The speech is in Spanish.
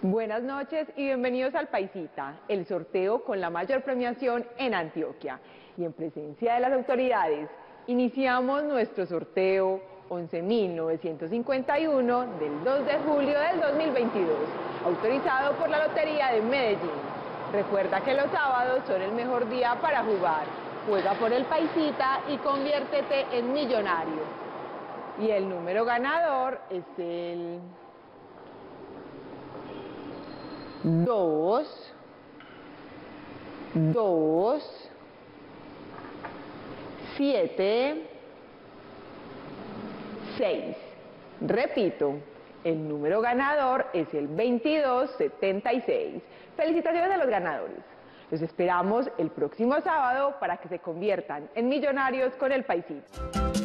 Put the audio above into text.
Buenas noches y bienvenidos al Paisita, el sorteo con la mayor premiación en Antioquia. Y en presencia de las autoridades, iniciamos nuestro sorteo 11.951 del 2 de julio del 2022, autorizado por la Lotería de Medellín. Recuerda que los sábados son el mejor día para jugar. Juega por el Paisita y conviértete en millonario. Y el número ganador es el 2, 7, 6. Repito, el número ganador es el 2276. Felicitaciones a los ganadores. Los esperamos el próximo sábado para que se conviertan en millonarios con el Paisita.